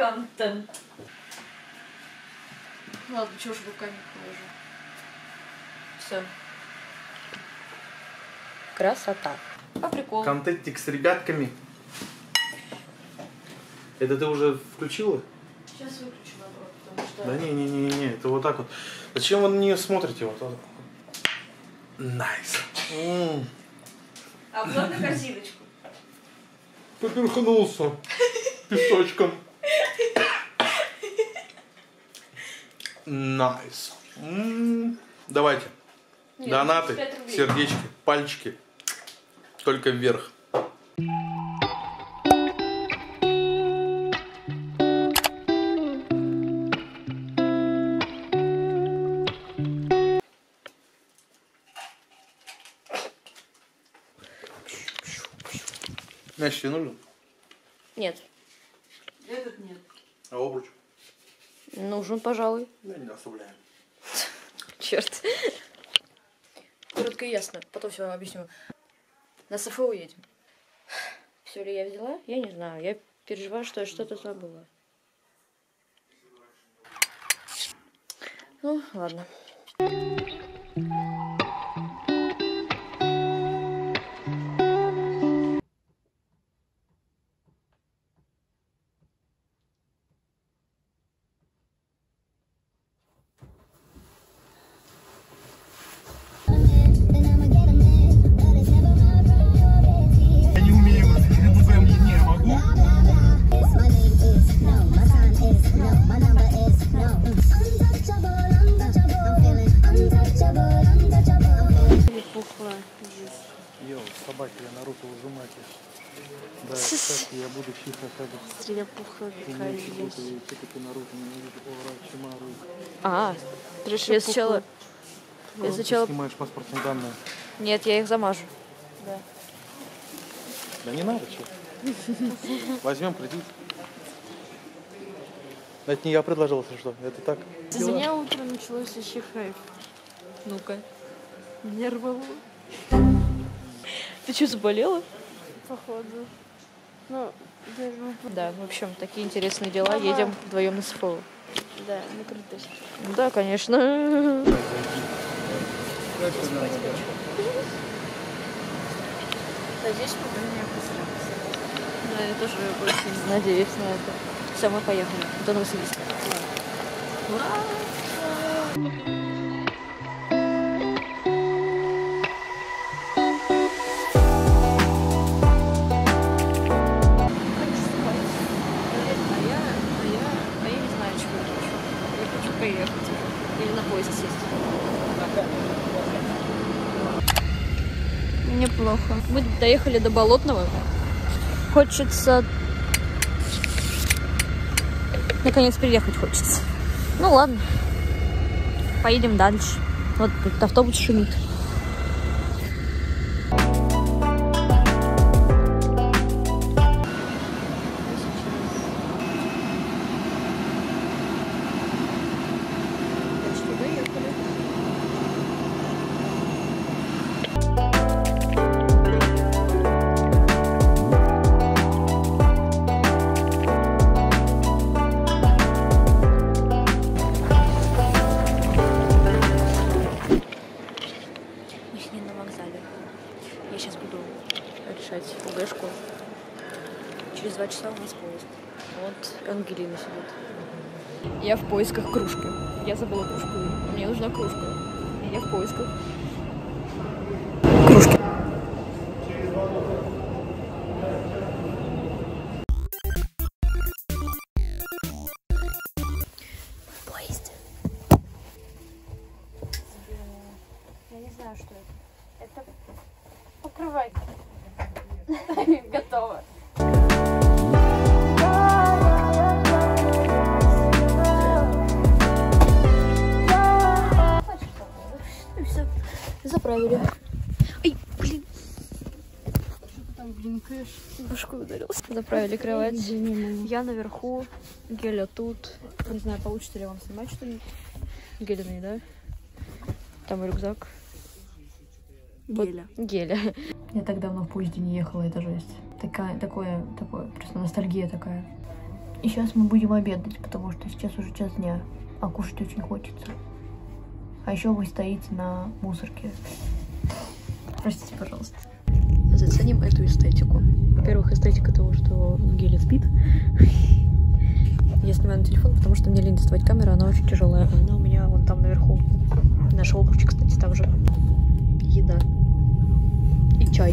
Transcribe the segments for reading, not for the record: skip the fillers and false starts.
контент. Ладно, чего ж руками положу. Все. Красота. По приколу. Контентик с ребятками. Это ты уже включила? Сейчас выключу наоборот, потому что... Да не, это вот так вот. Зачем вы на нее смотрите? Вот. Найс. Обзор на корзиночку. Поперхнулся песочком. Найс. Давайте. Нет, донаты, 5 рублей. сердечки, пальчики. Только вверх. Мяч тебе нужен? Нет. Этот нет. А обруч? Нужен, пожалуй. Да не оставляем. Черт. Коротко и ясно. Потом все объясню. На СФО едем. Все ли я взяла? Я не знаю. Я переживаю, что я что-то забыла. Ну, ладно. Йоу, собаки, я Наруто ужимать. Да, кстати, я буду чихать. Среда пухла какая есть. А, ты решил я сначала... Ты снимаешь паспортные данные. Нет, я их замажу. Да. Да не надо, что. Возьмем кредит. Это не я предложил, если что. Это так. У меня утро началось еще хайп. Ну-ка. Нервово. Ты что, заболела? Походу. Ну, держу. Да, в общем, такие интересные дела. Едем вдвоем на СФО. Да, на крутости. Да, конечно. Да, здесь мы не обосраться. Да, я тоже очень надеюсь на это. Все, мы поехали. До Новосибирска. А я не знаю, чего я хочу. Я хочу поехать. Или на поезд сесть. Неплохо. Мы доехали до Болотного. Хочется... Наконец приехать хочется. Ну ладно. Поедем дальше. Вот этот автобус шумит. Я сейчас буду решать ОГЭшку. Через 2 часа у нас поезд. Вот Ангелина сидит. Я в поисках кружки. Я забыла кружку. Мне нужна кружка. И я в поисках кружки. В поезде. Я не знаю, что это. Это покрывай. Готово. И все. Заправили. Ай, блин. Что ты там блинкаешь? Башку ударился. Заправили кровать. Я наверху. Геля тут. Не знаю, получится ли вам снимать что-нибудь. Геляный, да? Там рюкзак. Геля. Геля. Я так давно в поезде не ехала, это жесть. Такое, просто ностальгия такая. И сейчас мы будем обедать, потому что сейчас уже час дня, а кушать очень хочется. А еще вы стоите на мусорке. Простите, пожалуйста. Заценим эту эстетику. Во-первых, эстетика того, что Геля спит. Я снимаю на телефон, потому что мне лень доставать камеру, она очень тяжелая. Она у меня вон там наверху. Наша обувь, кстати, там же. Еда. И чай.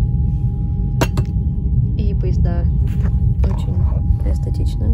И поезда. Очень эстетично.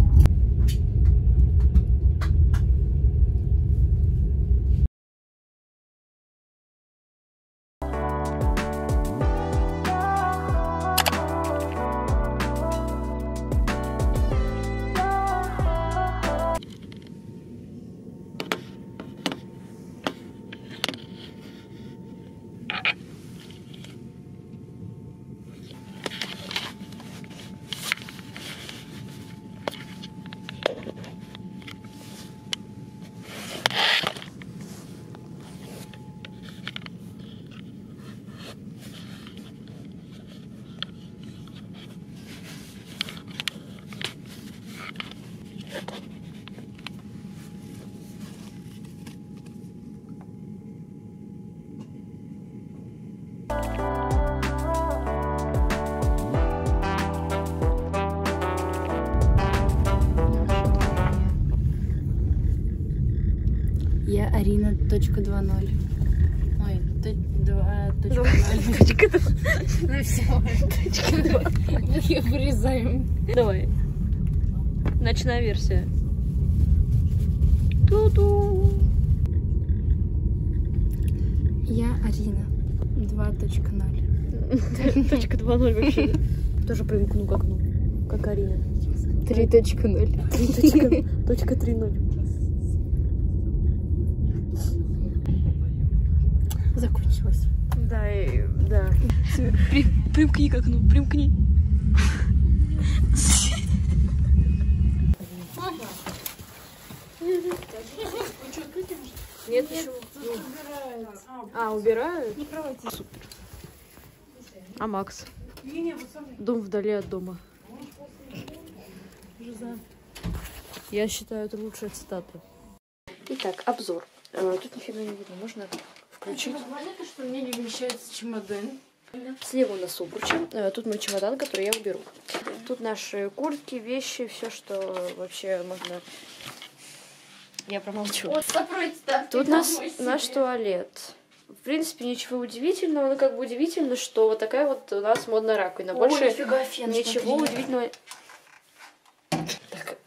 Я Арина .2.0. Ой, 2.0. Ну все, мы ее вырезаем. Давай. Ночная версия. Ту-ду. Я Арина 2.0. Точка 2.0 вообще. Тоже привыкну к окну. Как Арина. 3.0. Точка 3.0. Закончилось. Да, да. Примкни к окну, примкни. Нет, почему? Убирают? Не кровати. Супер. А Макс? Дом вдали от дома. Я считаю, это лучшая цитата. Итак, обзор. Тут нифига не видно, можно включить. Понятно, что мне не вмещается чемодан. Слева у нас обручи. Тут мой чемодан, который я уберу. Тут наши куртки, вещи, все, что вообще можно... Я промолчу. Тут наш туалет. В принципе, ничего удивительного. Ну, как бы удивительно, что вот такая вот у нас модная раковина. Больше ничего удивительного. Так,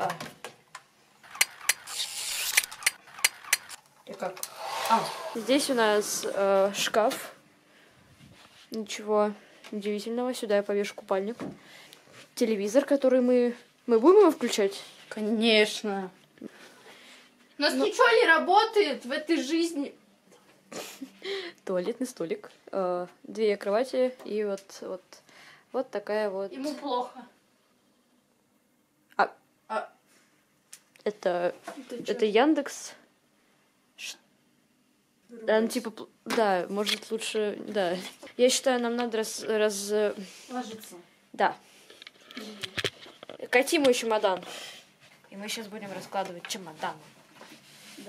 Здесь у нас шкаф. Ничего удивительного. Сюда я повешу купальник. Телевизор, который мы будем его включать? Конечно. У нас ничего не работает в этой жизни. Туалетный столик. 2 кровати и вот такая вот. Ему плохо. Это Яндекс. Ну, типа, да, может лучше, да. Я считаю, нам надо ложиться. Да. Кати мой чемодан. И мы сейчас будем раскладывать чемодан. Да.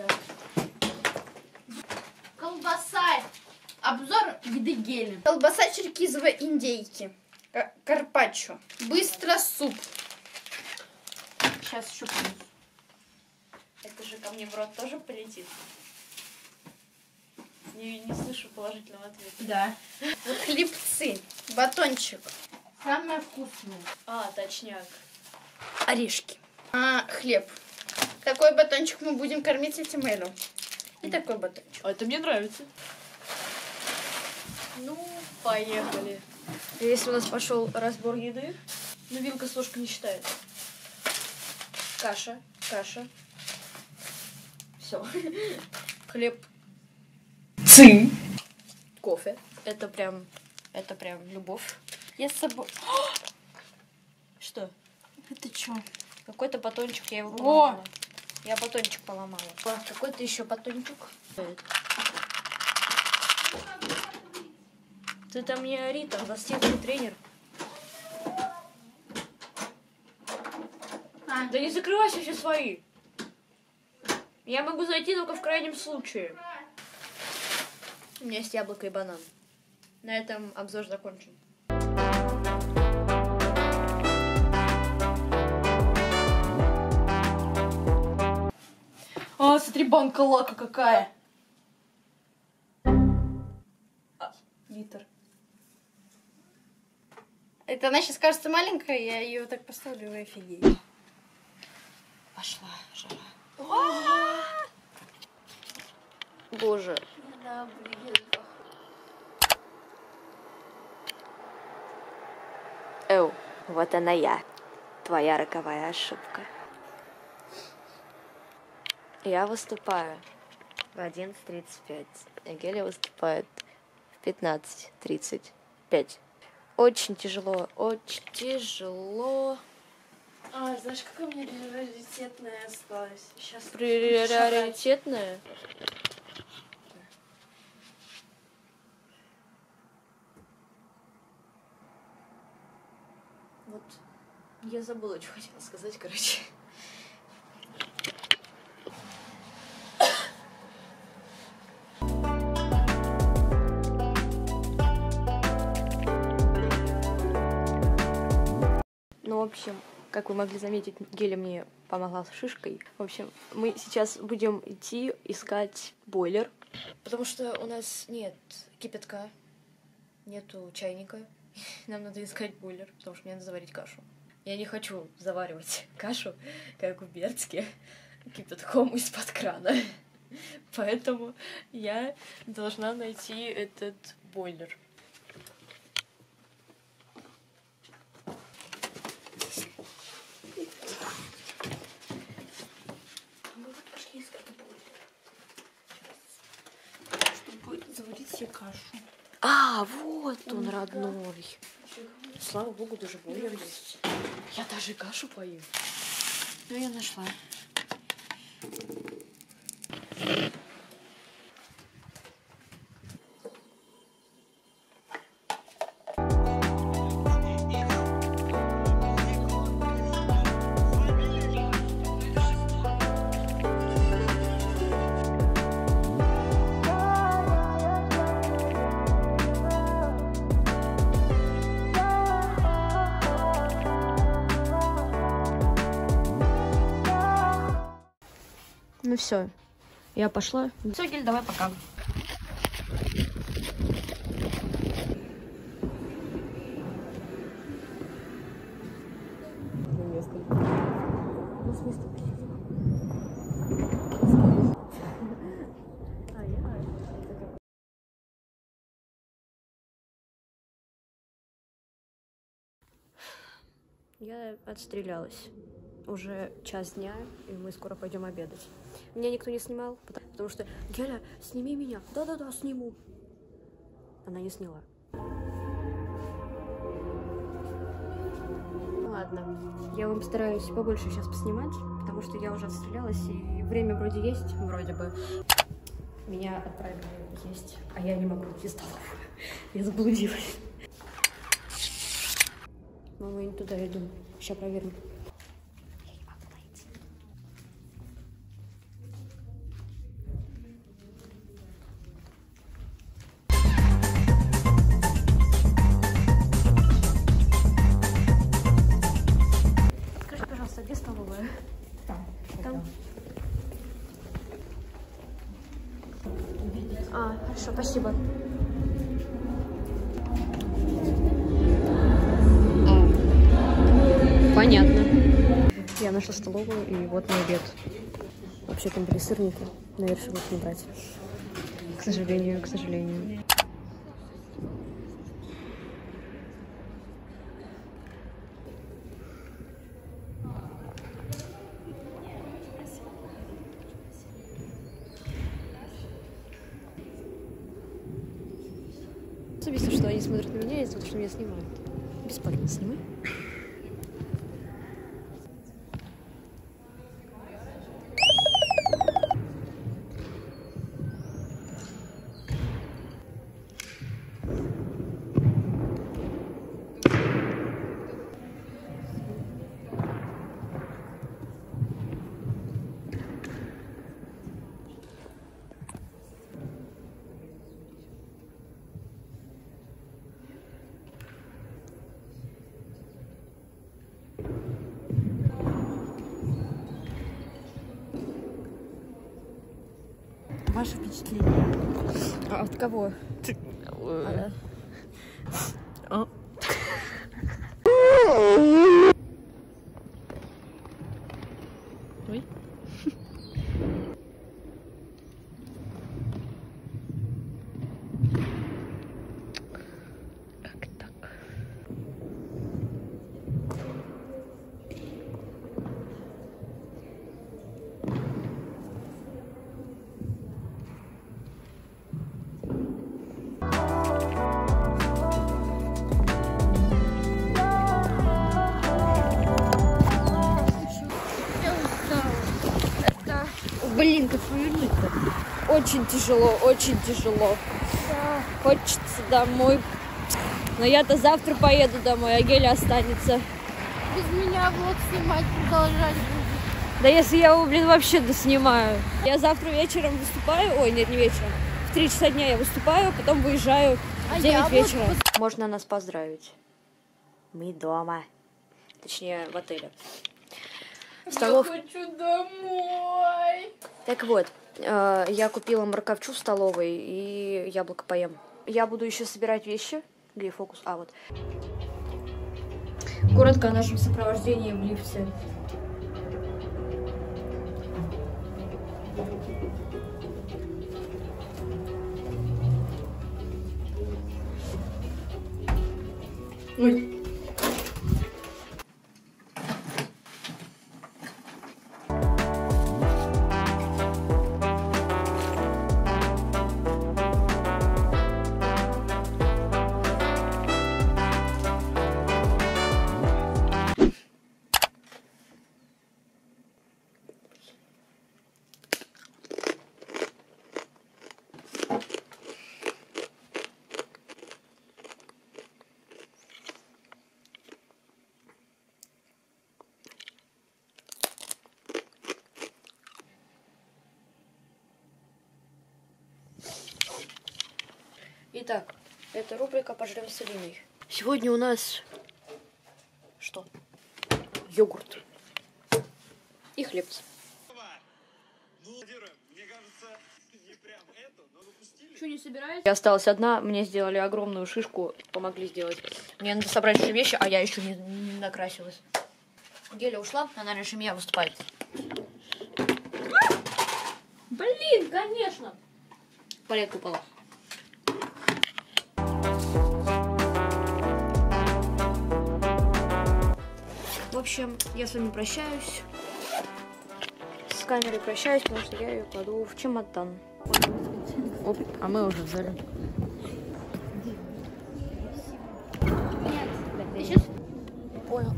Колбаса. Обзор еды Гели. Колбаса черкизовая индейки. Карпаччо. Быстро суп. Сейчас еще понесу. Это же ко мне в рот тоже полетит. Не слышу положительного ответа. Да. Вот хлебцы. Батончик. Самое вкусное. Точняк. Орешки. Хлеб. Такой батончик мы будем кормить этим Элю. И такой батончик. Это мне нравится. Ну, поехали. Если у нас пошел разбор еды, ну, вилка с ложкой не считает. Каша. Все. Хлеб. Кофе. Это прям любовь. Я с собой... Что? Это что? Какой-то батончик, я его поломала. Я батончик поломала. Какой-то еще батончик. Ты там не ори, там застенчивый тренер. Да не закрывайся, все свои. Я могу зайти только в крайнем случае. У меня есть яблоко и банан. На этом обзор закончен. А, смотри, банка лака какая. Литр. Это она сейчас кажется маленькая, я ее так поставлю, вы офигеете. Пошла жара. Боже. Да, блин. Эу, вот она я. Твоя роковая ошибка. Я выступаю в 11:35, а Геля выступает в 15:35. Очень тяжело, очень тяжело. А, знаешь, какая у меня приоритетная осталась? Сейчас. Приоритетная? Вот, я забыла, что хотела сказать, короче. Ну, в общем, как вы могли заметить, Геля мне помогла с шишкой. В общем, мы сейчас будем идти искать бойлер. Потому что у нас нет кипятка, нету чайника. Нам надо искать бойлер, потому что мне надо заварить кашу. Я не хочу заваривать кашу, как в Бердске, кипятком из-под крана. Поэтому я должна найти этот бойлер. Чтобы заварить себе кашу. А, вот он, родной. Слава богу, даже бойлер есть. Я даже кашу пою. Ну, я нашла. Ну все, я пошла. Все, Гель, давай пока. Я отстрелялась. Уже час дня, и мы скоро пойдем обедать. Меня никто не снимал, потому что Геля, сними меня. Да-да-да, сниму. Она не сняла. Ну ладно, я вам стараюсь побольше сейчас поснимать, потому что я уже отстрелялась, и время вроде есть, вроде бы. Меня отправили есть, а я не могу идти в столовую. Я заблудилась. Но мы не туда идем. Сейчас проверим. Где столовая? Там. А, хорошо, спасибо. Понятно. Я нашла столовую, и вот мой обед. Вообще там были сырники, но я решила их не брать. К сожалению, к сожалению. Особенно, что они смотрят на меня, из-за того, что меня снимают. Бесплатно снимай. ваше впечатление? А от кого? Ой. Как так? Блин, как повернуть-то? Очень тяжело, очень тяжело. Да. Хочется домой. Но я-то завтра поеду домой, а Геля останется. Без меня влог снимать продолжать будет. Да если я его, блин, вообще доснимаю. Я завтра вечером выступаю. Ой, нет, не вечером. В 3 часа дня я выступаю, потом выезжаю в 9 вечера. Можно нас поздравить. Мы дома. Точнее, в отеле. Я хочу домой. Так вот, я купила морковчу в столовой и яблоко поем. Я буду еще собирать вещи. Где фокус? А, вот. Коротко о нашем сопровождении в лифте. Ой. Итак, это рубрика «Пожрем с Алиной». Сегодня у нас... Что? Йогурт. И хлебцы. Что, не собираетесь? Я осталась одна, мне сделали огромную шишку, помогли сделать. Мне надо собрать еще вещи, а я еще не накрасилась. Геля ушла, она раньше меня выступает. Блин, конечно! Палетка упала. В общем, я с вами прощаюсь. С камерой прощаюсь, потому что я ее кладу в чемодан. Оп, а мы уже в зале. Нет. Ты сейчас? Понял.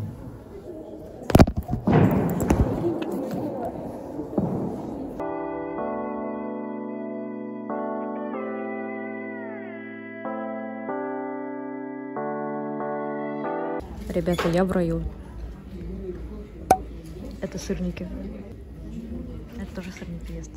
Ребята, я в раю. Это сырники. Это тоже сырники ест.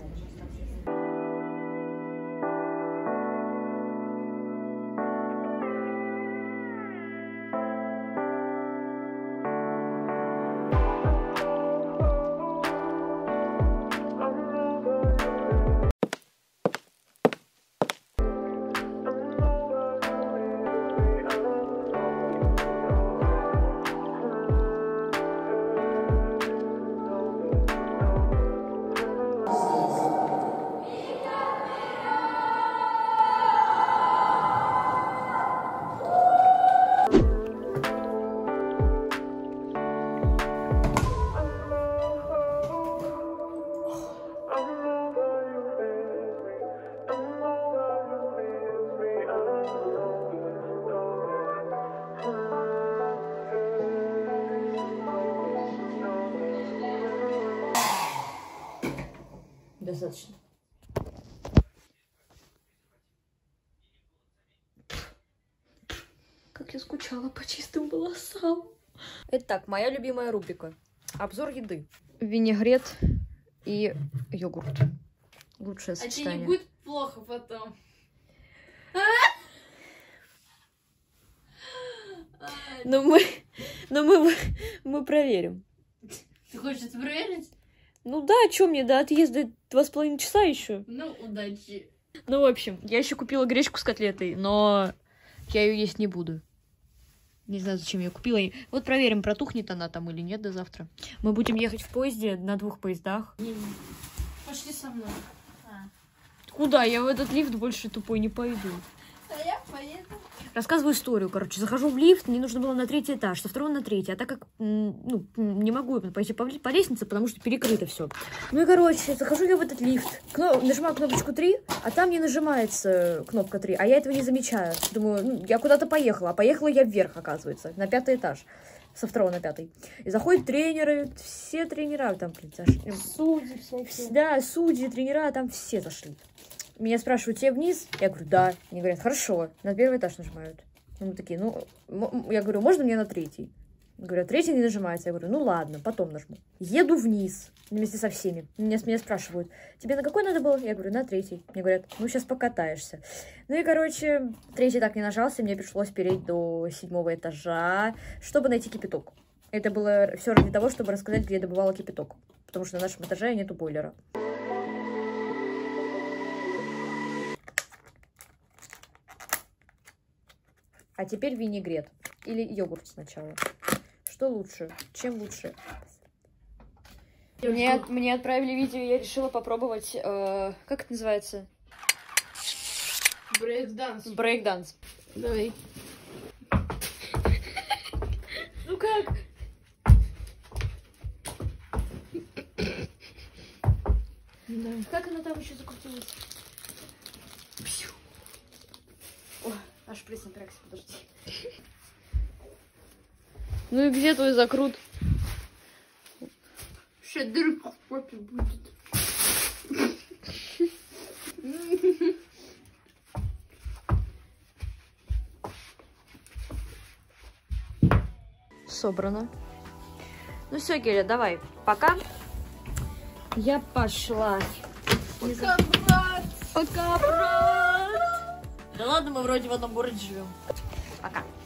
Достаточно. Как я скучала по чистым волосам. Итак, моя любимая рубрика. Обзор еды. Винегрет и йогурт. Лучшее А тебе сочетание. не будет плохо потом? Но мы проверим. Ты хочешь это проверить? Ну да, что мне до отъезда 2,5 часа еще? Ну, удачи. Ну, в общем, я еще купила гречку с котлетой, но я ее есть не буду. Не знаю, зачем я купила. Вот проверим, протухнет она там или нет до завтра. Мы будем ехать в поезде на 2 поездах. Пошли со мной. Куда? Я в этот лифт больше тупой не пойду. А я поеду. Рассказываю историю, короче. Захожу в лифт, мне нужно было на 3-й этаж, со 2-го на 3-й. А так как, ну, не могу пойти по лестнице, потому что перекрыто все. Ну и, короче, захожу я в этот лифт, нажимаю кнопочку 3, а там не нажимается кнопка 3, а я этого не замечаю. Думаю, ну, я куда-то поехала, а поехала я вверх, оказывается, на 5-й этаж. Со 2-го на 5-й. И заходят тренеры, все тренера там, блин, зашли. Судьи всякие. Да, судьи, тренера, там все зашли. Меня спрашивают, тебе вниз? Я говорю, да. Они говорят, хорошо, на 1-й этаж нажимают. Ну, мы такие, ну, я говорю, можно мне на 3-й? Говорят, 3-й не нажимается. Я говорю, ну ладно, потом нажму. Еду вниз вместе со всеми. Меня спрашивают, тебе на какой надо было? Я говорю, на 3-й. Мне говорят, ну сейчас покатаешься. Ну и, короче, 3-й так не нажался, мне пришлось переть до 7-го этажа, чтобы найти кипяток. Это было все ради того, чтобы рассказать, где я добывала кипяток. Потому что на нашем этаже нету бойлера. А теперь винегрет. Или йогурт сначала. Что лучше? Чем лучше? Мне отправили видео, я решила попробовать... как это называется? Брейк-данс. Брейк-данс. Давай. Ну как? Как она там еще закрутилась? О, аж пресс напрягся, подожди. Ну и где твой закрут? Сейчас дырка в попе будет. Собрано. Ну все, Геля, давай. Пока. Я пошла. Пока, брат. Пока, брат. Да ладно, мы вроде в одном городе живем. Пока.